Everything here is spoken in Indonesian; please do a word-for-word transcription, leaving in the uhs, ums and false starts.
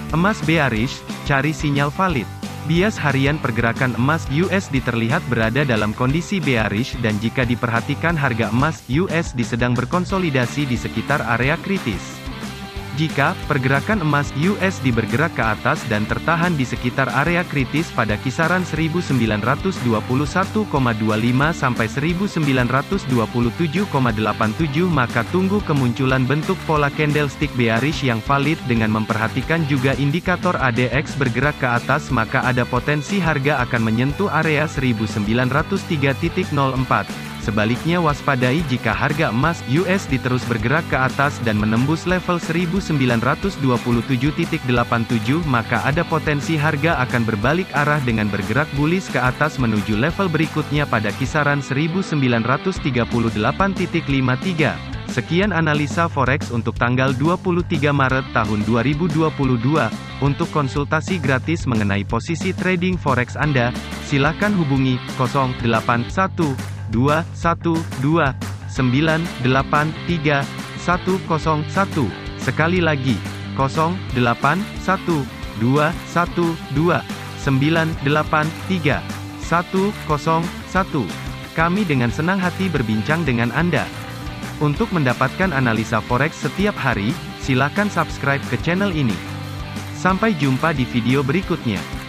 Emas bearish, cari sinyal valid. Bias harian pergerakan emas U S D terlihat berada dalam kondisi bearish dan jika diperhatikan harga emas U S D sedang berkonsolidasi di sekitar area kritis. Jika pergerakan emas U S D bergerak ke atas dan tertahan di sekitar area kritis pada kisaran seribu sembilan ratus dua puluh satu koma dua lima sampai seribu sembilan ratus dua puluh tujuh koma delapan tujuh, maka tunggu kemunculan bentuk pola candlestick bearish yang valid dengan memperhatikan juga indikator A D X bergerak ke atas, maka ada potensi harga akan menyentuh area seribu sembilan ratus tiga koma nol empat. Sebaliknya waspadai jika harga emas U S D terus bergerak ke atas dan menembus level seribu sembilan ratus dua puluh tujuh koma delapan tujuh, maka ada potensi harga akan berbalik arah dengan bergerak bullish ke atas menuju level berikutnya pada kisaran seribu sembilan ratus tiga puluh delapan koma lima tiga. Sekian analisa forex untuk tanggal dua puluh tiga Maret tahun dua ribu dua puluh dua. Untuk konsultasi gratis mengenai posisi trading forex Anda, silakan hubungi nol delapan satu dua satu dua sembilan delapan tiga satu nol satu. Sekali lagi, nol delapan satu dua satu dua sembilan delapan tiga satu nol satu. Kami dengan senang hati berbincang dengan Anda. Untuk mendapatkan analisa forex setiap hari, silakan subscribe ke channel ini. Sampai jumpa di video berikutnya.